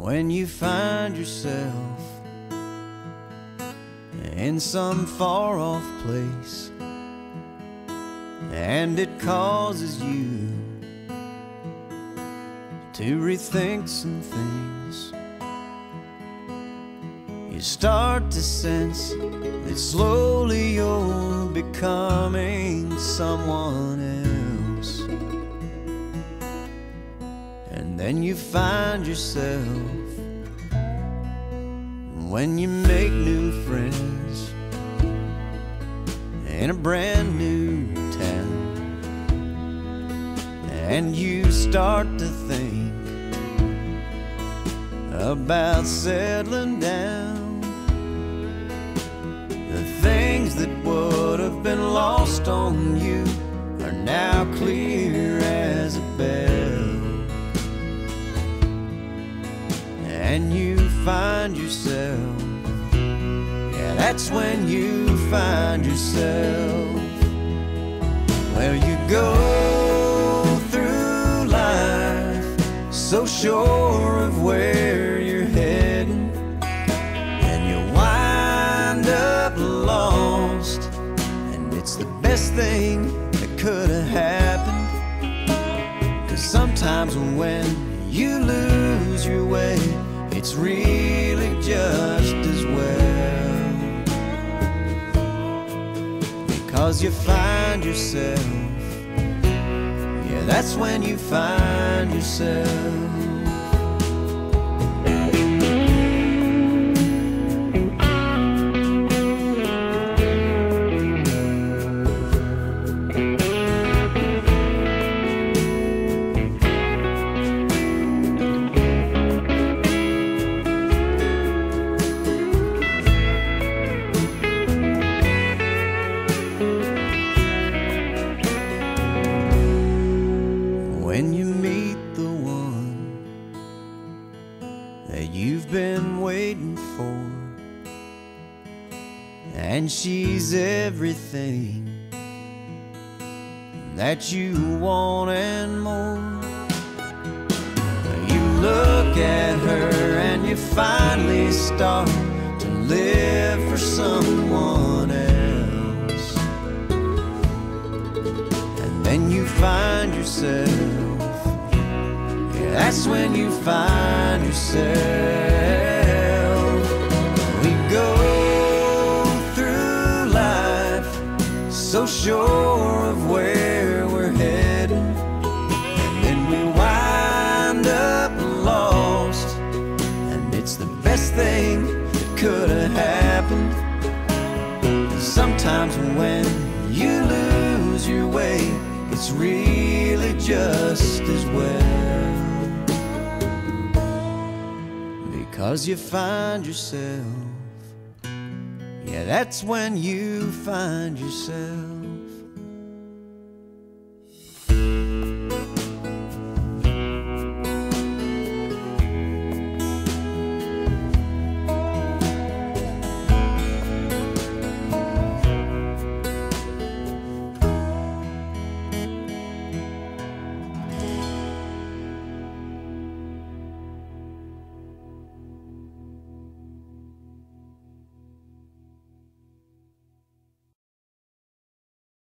when you find yourself in some far-off place, and it causes you to rethink some things. You start to sense that slowly you're becoming someone else. And then you find yourself, when you make new friends in a brand new town, and you start to think about settling down. The things that would have been lost on you are now clear as a bell. And you find yourself, yeah, that's when you find yourself. Well, you go through life so sure of where you're heading, and you wind up lost, and it's the best thing that could have happened. 'Cause sometimes when you lose your way, it's really just as well, because you find yourself, yeah, that's when you find yourself. When you meet the one that you've been waiting for, and she's everything that you want and more, you look at her and you finally start to live for someone else. And then you find yourself, that's when you find yourself. We go through life so sure of where we're heading, and then we wind up lost, and it's the best thing that could have happened. Sometimes when you lose your way, it's really just as well, because you find yourself, yeah, that's when you find yourself.